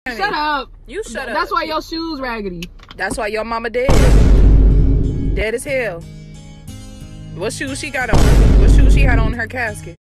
Shut up. You shut up. That's why your shoes raggedy. That's why your mama dead. Dead as hell. What shoes she got on? What shoes she had on her casket?